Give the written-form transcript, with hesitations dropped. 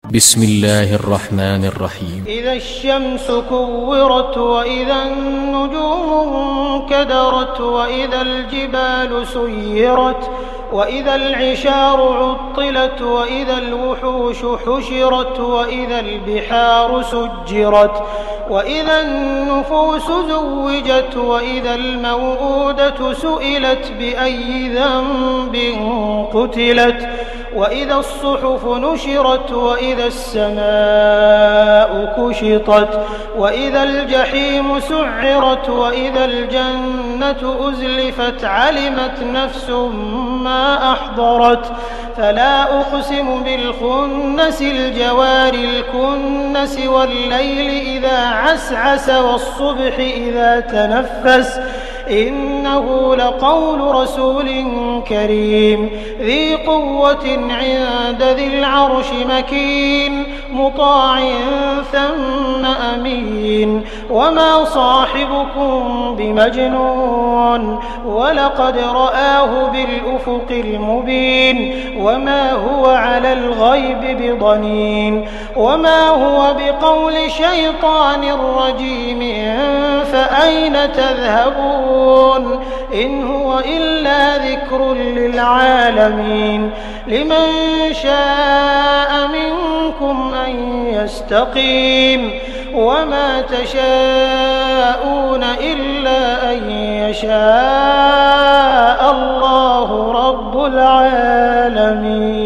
بسم الله الرحمن الرحيم. إذا الشمس كورت وإذا النجوم انكدرت وإذا الجبال سيرت وإذا العشار عطلت وإذا الوحوش حشرت وإذا البحار سجرت وإذا النفوس زوجت وإذا الموءودة سئلت بأي ذنب قتلت وإذا الصحف نشرت وإذا السماء كشطت وإذا الجحيم سعرت وإذا الجنة أزلفت علمت نفس ما أحضرت فلا أقسم بالخنس الجوار الكنس والليل إذا عسعس والصبح إذا تنفس إنه لقول رسول كريم ذي قوة عند ذي العرش مكين مطاع ثم أمين وما صاحبكم بمجنون ولقد رآه بالأفق المبين وما هو على الغيب بضنين وما هو بقول شيطان رجيم فأين تذهبون إن هو إلا ذكر للعالمين لمن شاء منكم أن يستقيم وما تشاءون إلا أن يشاء الله رب العالمين.